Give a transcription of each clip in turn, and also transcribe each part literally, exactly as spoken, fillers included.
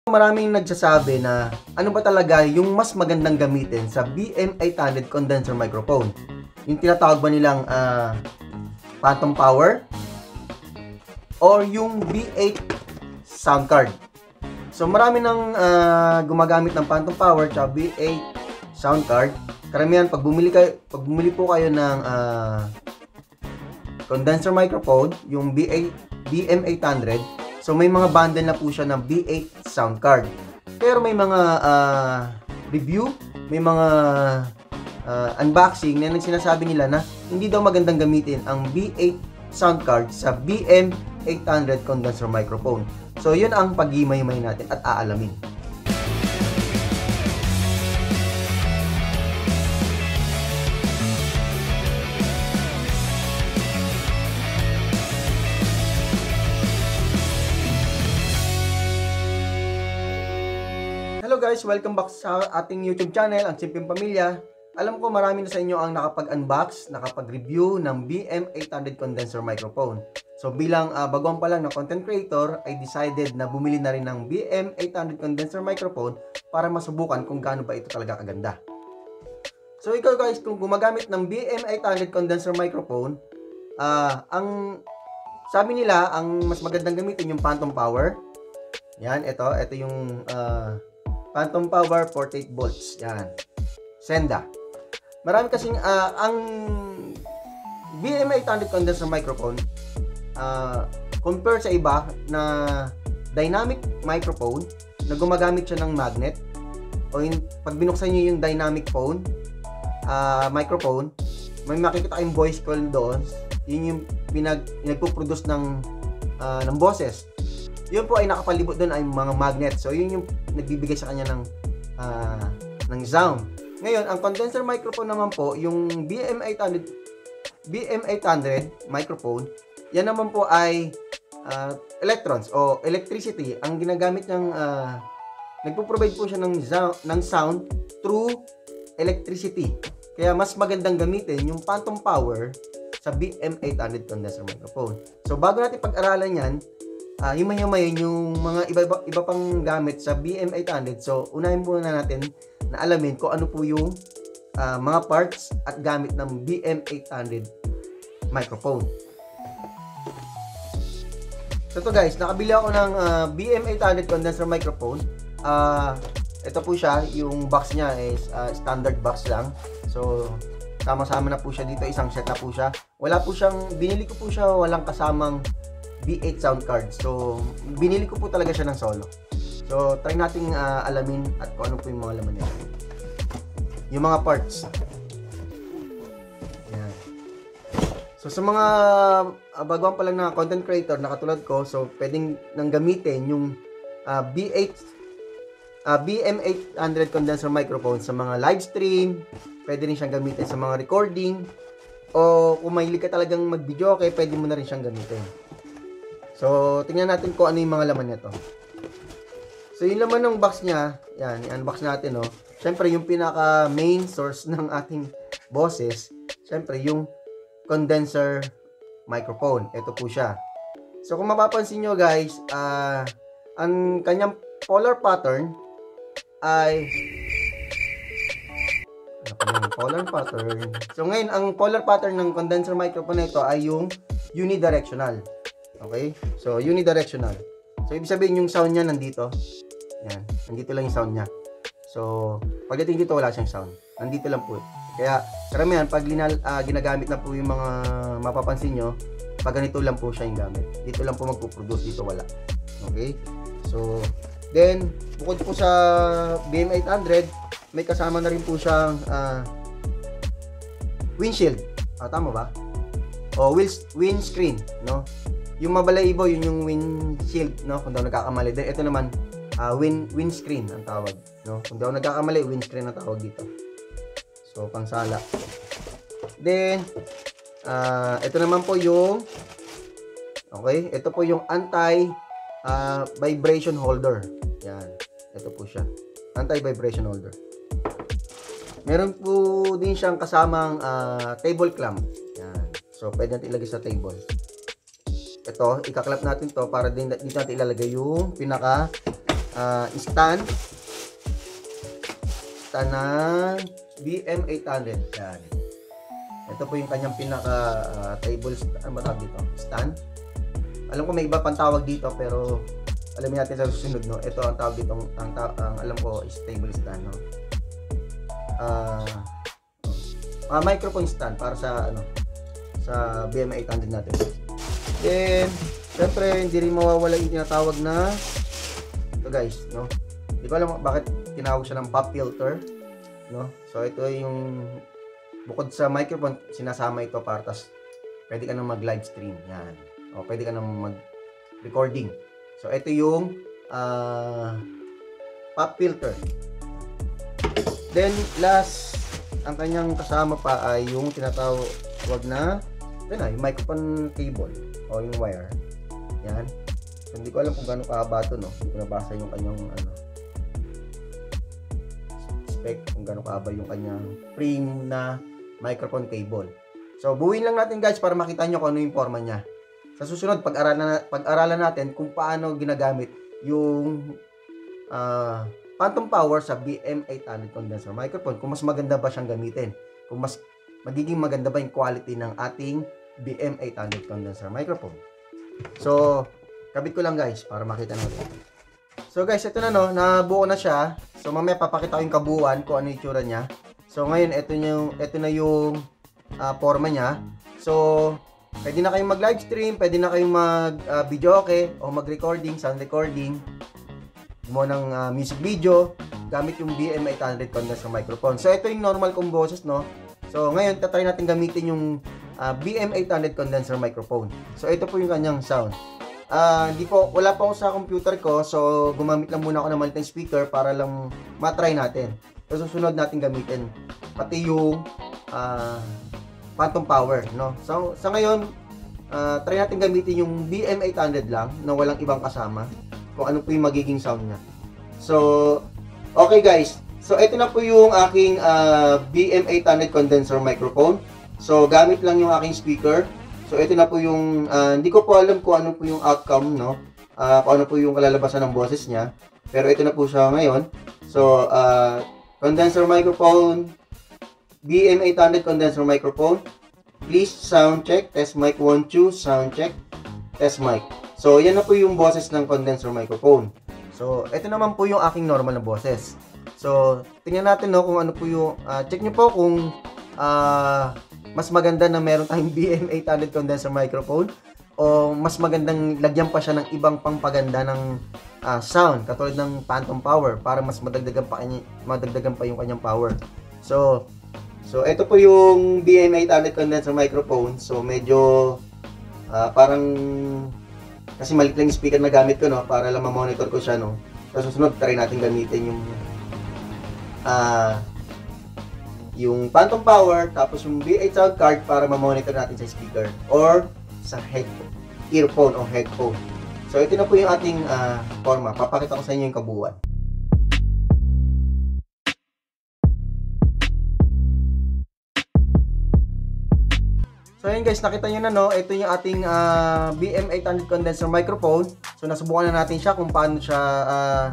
Maraming nagsasabi na ano ba talaga yung mas magandang gamitin sa B M eight hundred condenser microphone. Yung tinatawag ba nilang uh, phantom power or yung B eight sound card. So marami nang uh, gumagamit ng phantom power at B eight sound card. Karamihan pag bumili kayo, pag bumili po kayo ng uh, condenser microphone, yung B M eight hundred, so may mga bundle na po siya ng B eight sound card. Pero may mga uh, review, may mga uh, unboxing na sinasabi nila na hindi daw magandang gamitin ang B eight sound card sa B M eight hundred condenser microphone. So yun ang pag-himay-himay natin at aalamin. Hello guys! Welcome back sa ating YouTube channel, ang Simpleng Pamilya. Alam ko marami na sa inyo ang nakapag-unbox, nakapag-review ng B M eight hundred condenser microphone. So bilang uh, baguhan pa lang na content creator, I decided na bumili na rin ng B M eight hundred condenser microphone para masubukan kung gaano ba ito talaga kaganda. So ikaw guys, kung gumagamit ng B M eight hundred condenser microphone, uh, ang sabi nila, ang mas magandang gamitin yung phantom power. Yan, ito, ito yung uh, phantom power forty-eight volts. Yan. Senda. Marami kasing uh, ang B M eight hundred condenser microphone uh, compare sa iba na dynamic microphone na gumagamit siya ng magnet, o yung, pag binuksan niyo yung dynamic phone uh, microphone, may makikita kayong voice call doon. Yun yung pinag nagpo-produce ng uh, ng boses. Yun po ay nakapalibot doon ay mga magnet. So yun yung nagbibigay sa kanya ng uh, ng sound. Ngayon, ang condenser microphone naman po, yung B M eight hundred B M eight hundred microphone, yan naman po ay uh, electrons o electricity. Ang ginagamit niyang uh, nagpo-provide po siya ng sound, ng sound through electricity. Kaya mas magandang gamitin yung phantom power sa B M eight hundred condenser microphone. So bago natin pag-aralan yan, Uh, himay-himayin yung mga iba, iba pang gamit sa B M eight hundred. So, unahin muna natin na alamin kung ano po yung uh, mga parts at gamit ng B M eight hundred microphone. So, ito guys, nakabili ako ng uh, B M eight hundred condenser microphone. Uh, ito po siya, yung box niya is uh, standard box lang. So, sama-sama na po siya dito, isang set na po siya. Wala po siyang, binili ko po siya, walang kasamang B eight sound card. So, binili ko po talaga siya ng solo. So, try nating uh, alamin at kung ano po yung mga laman niya. Yung mga parts. Yan. So, sa mga uh, baguhan pa lang na content creator na katulad ko, so, pwedeng nang gamitin yung uh, B eight uh, B M eight hundred condenser microphone sa mga live stream. Pwede rin siyang gamitin sa mga recording. O kung mahilig ka talagang mag-video, okay, pwede mo na rin siyang gamitin. So, tingnan natin kung ano yung mga laman nito. So, yung laman ng box niya, yan, i-unbox natin, no. Siyempre, yung pinaka main source ng ating boses, siyempre, yung condenser microphone. Ito po siya. So, kung mapapansin nyo, guys, uh, ang kanyang polar pattern ay ano pa yung polar pattern? So, ngayon, ang polar pattern ng condenser microphone na ito ay yung unidirectional. Okay? So, unidirectional. So, ibig sabihin yung sound niya nandito. Yan. Nandito lang yung sound niya. So, pagdating dito, wala siyang sound. Nandito lang po. Kaya, karamihan, pag linal, uh, ginagamit na po yung mga mapapansin nyo, pag ganito lang po siya yung gamit. Dito lang po magpo-produce. Dito wala. Okay? So, then, bukod po sa B M eight hundred, may kasama na rin po siyang uh, windshield. Ah, tama ba? O, windscreen, no? Yung mabalaibo, yun yung windshield, no? Kung daw nagkakamali. Then, ito naman, uh, wind, windscreen ang tawag, no? Kung daw nagkakamali, windscreen ang tawag dito. So, pangsala. Then, uh, ito naman po yung, okay? Ito po yung anti-vibration uh, holder. Yan. Ito po siya. Anti-vibration holder. Meron po din siyang kasamang uh, table clamp. Yan. So, pwede natin ilagay sa table. Ito, ikaklap natin to para din dito natin ilalagay yung pinaka uh, stand. Stand ng B M eight hundred. Yan. Ito po yung kanyang pinaka uh, table, ano ba tawag dito? Stand. Alam ko may iba pang tawag dito pero alamin natin sa susunod, no. Ito ang tawag dito, ang, ang, ang alam ko is table stand, no. Ah, uh, uh, microphone stand para sa ano sa B M eight hundred natin. Then, syempre hindi rin mawawala yung tinatawag na ito guys, no. Di ko alam bakit tinawag siya ng pop filter, no. So ito yung bukod sa microphone, sinasama ito para tas pwede ka nang mag-live stream. Yan. O pwede ka nang mag-recording. So ito yung uh, pop filter. Then last, ang kanyang kasama pa ay yung tinatawag na ito na, yung microphone cable o yung wire. Yan. So, hindi ko alam kung gaano kahaba ito, no. Hindi ko nabasa yung kanyang ano spec, kung gaano kahaba yung kanyang frame na microphone cable. So buuin lang natin guys para makita nyo kung ano yung forma niya. Sa susunod, pag-aralan pag-aralan natin kung paano ginagamit yung uh, phantom power sa B M eight hundred condenser microphone, kung mas maganda ba siyang gamitin, kung mas magiging maganda ba yung quality ng ating B M eight hundred condenser microphone. So kabit ko lang guys para makita natin. So guys, ito na, no, nabuo na siya. So mamaya papakita ko yung kabuuan kung ano yung itsura niya. So ngayon, ito, yung, ito na yung uh, forma niya. So pwede na kayong mag-live stream, pwede na kayong mag-video uh, okay, o mag-recording, sound recording, mo ng uh, music video, gamit yung B M eight hundred condenser microphone. So ito yung normal kong boses, no. So ngayon, tatry natin gamitin yung uh, B M eight hundred condenser microphone. So ito po yung kanyang sound. Uh, hindi po, wala pa ako sa computer ko, so gumamit lang muna ako ng maliit speaker para lang matry natin. So susunod natin gamitin pati yung uh, phantom power, no. So sa ngayon, uh, try natin gamitin yung B M eight hundred lang na walang ibang kasama, kung ano po yung magiging sound niya. So okay guys, so ito na po yung aking uh, B M eight hundred condenser microphone. So gamit lang yung aking speaker. So ito na po yung uh, hindi ko po alam kung ano po yung outcome, no, uh, kung ano po yung kalalabasan ng boses niya, pero ito na po siya ngayon. So uh, condenser microphone, B M eight hundred condenser microphone. Please sound check, test mic one two, sound check, test mic. So yan na po yung boses ng condenser microphone. So ito naman po yung aking normal na boses. So tingnan natin, no, kung ano po yung uh, check niyo po kung uh, mas maganda na meron tayong B M eight hundred condenser microphone o mas magandang lagyan pa siya ng ibang pangpaganda ng uh, sound katulad ng phantom power para mas madagdagan pa kanya, madagdagan pa yung kanyang power. So so ito po yung B M eight hundred condenser microphone. So medyo uh, parang kasi maliit lang yung speaker na gamit ko, no, para lang ma-monitor ko siya, no. So susunod try natin gamitin yung ah uh, yung phantom power, tapos yung B eight sound card para ma-monitor natin sa speaker or sa headphone, earphone o headphone. So ito na po yung ating uh, forma. Papakita ko sa inyo yung kabuuan. So ayun guys, nakita nyo na, no, ito yung ating uh, B M eight hundred condenser microphone. So nasubukan na natin siya kung paano siya uh,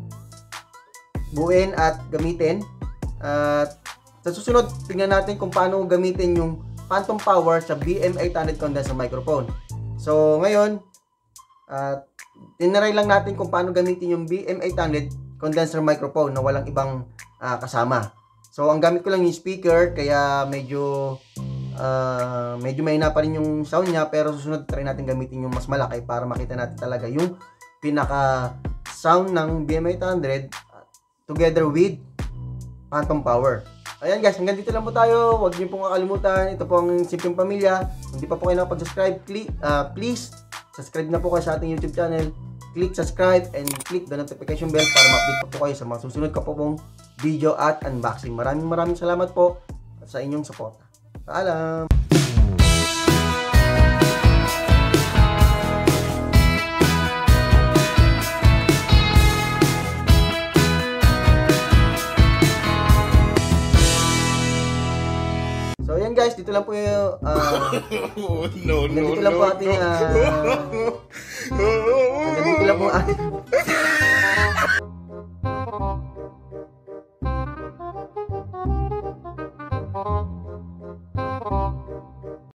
buuin at gamitin. At uh, sa susunod, tingnan natin kung paano gamitin yung phantom power sa B M eight hundred condenser microphone. So ngayon, uh, tinaray lang natin kung paano gamitin yung B M eight hundred condenser microphone na walang ibang uh, kasama. So ang gamit ko lang yung speaker, kaya medyo uh, medyo mahina pa rin yung sound niya, pero susunod try natin gamitin yung mas malaki para makita natin talaga yung pinaka sound ng B M eight hundred uh, together with phantom power. Ayan guys, hanggang dito lang po tayo. Huwag niyo pong kakalimutan, ito po ang Simpleng Pamilya. Hindi pa po kayo nakapag-subscribe, click, uh, please subscribe na po kayo sa ating YouTube channel. Click subscribe and click the notification bell para ma-update po, po kayo sa mga susunod ko po pong video at unboxing. Maraming maraming salamat po sa inyong suporta. Paalam! So ayan guys, dito lang po yung uh, no, no, dito lang po ating uh, dito lang po ating